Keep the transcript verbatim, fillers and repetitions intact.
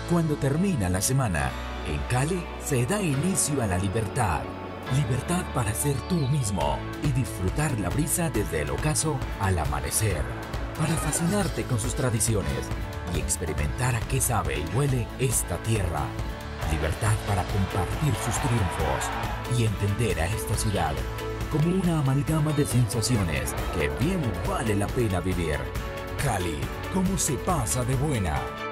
Cuando termina la semana, en Cali se da inicio a la libertad. Libertad para ser tú mismo y disfrutar la brisa desde el ocaso al amanecer. Para fascinarte con sus tradiciones y experimentar a qué sabe y huele esta tierra. Libertad para compartir sus triunfos y entender a esta ciudad como una amalgama de sensaciones que bien vale la pena vivir. Cali, ¿cómo se pasa de buena?